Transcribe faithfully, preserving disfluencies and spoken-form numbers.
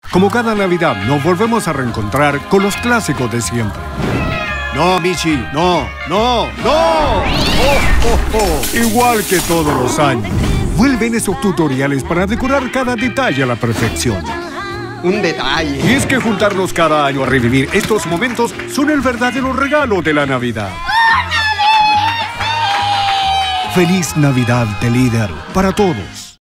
Como cada Navidad, nos volvemos a reencontrar con los clásicos de siempre. No, Michi, no, no, no. Oh, oh, oh. Igual que todos los años. Vuelven esos tutoriales para decorar cada detalle a la perfección. Un detalle. Y es que juntarnos cada año a revivir estos momentos son el verdadero regalo de la Navidad. Feliz Navidad de Líder para todos.